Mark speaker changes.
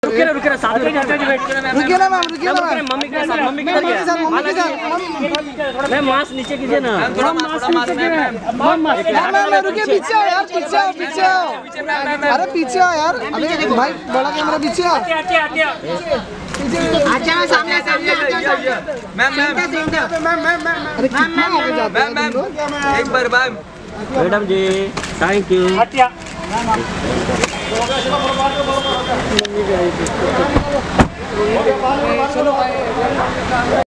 Speaker 1: रुके ना साथ में
Speaker 2: रुकिए ना मैम, रुकिए ना मैम।
Speaker 1: मम्मी के साथ मम्मी के साथ मैं मास्क नीचे कीजिए ना।
Speaker 2: मैम रुकिए, पीछे आओ यार, पीछे आओ, पीछे आओ। अरे पीछे आओ यार, अबे भाई बड़ा कैमरा पीछे आओ।
Speaker 3: अच्छा सामने सामने मैम
Speaker 2: अरे कितना आगे जाते हैं तुम लोग? एक बार ma'am.
Speaker 1: Madam ji thank you.
Speaker 2: चलो भाई।